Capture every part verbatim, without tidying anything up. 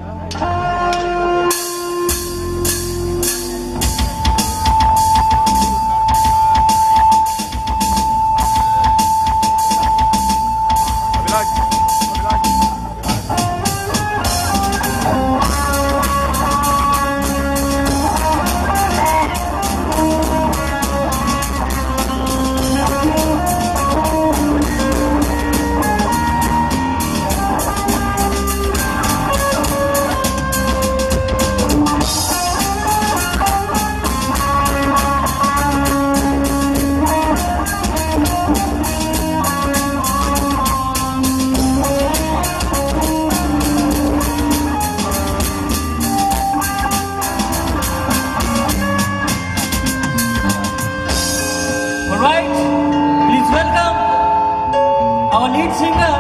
Our lead singer,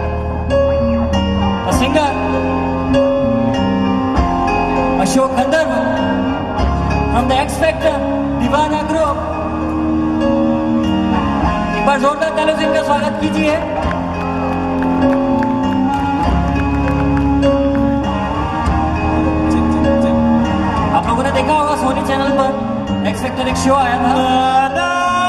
a singer, Ashok Gandharva, from the X Factor, Divana Group. एक बार जोरदार तालियों से इनका स्वागत कीजिए। आप लोगों ने देखा होगा सोनी चैनल पर एक्स फैक्टर एक शो आया था।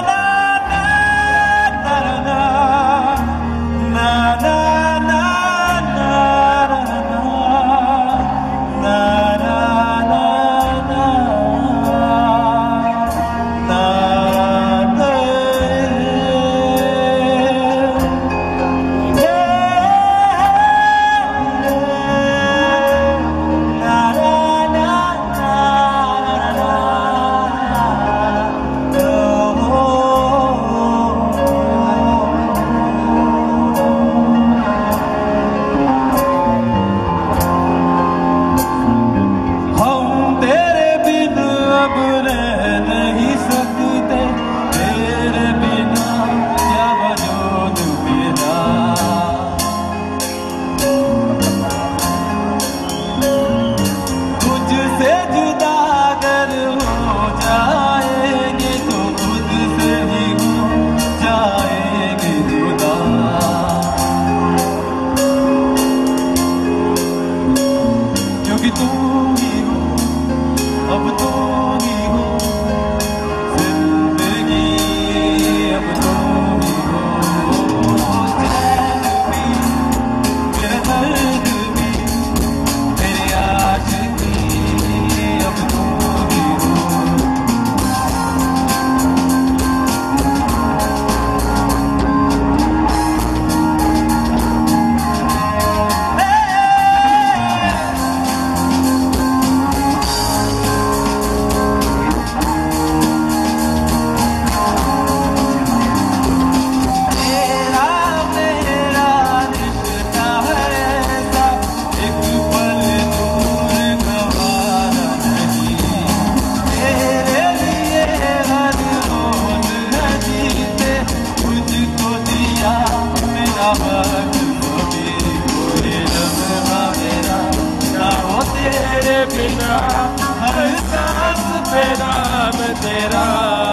बिना हर सांस पे नाम तेरा।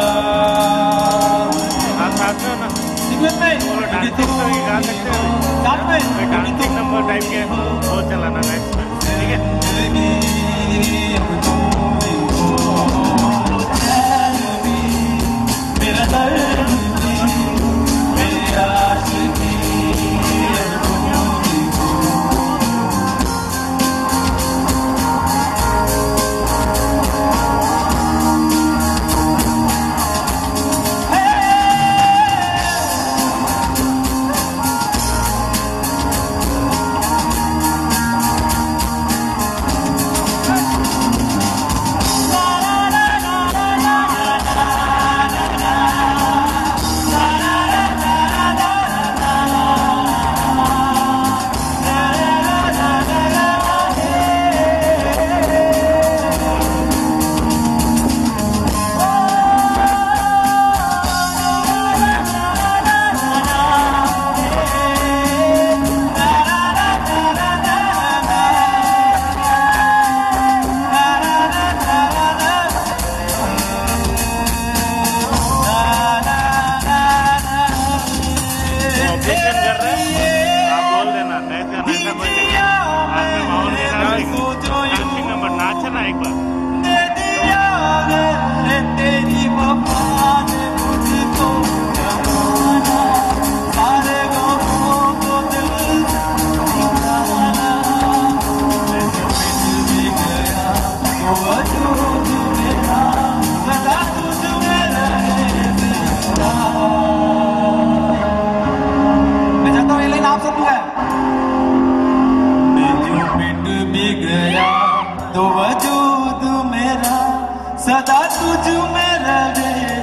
साथ में ना सिंगल में बोलो डांसिंग तो ये गा सकते हो साथ में डांसिंग नंबर टाइप के वो चलाना नेक्स्ट में ठीक है। मेरा दर्द मेरी आशिकी सदा तुझ में रहे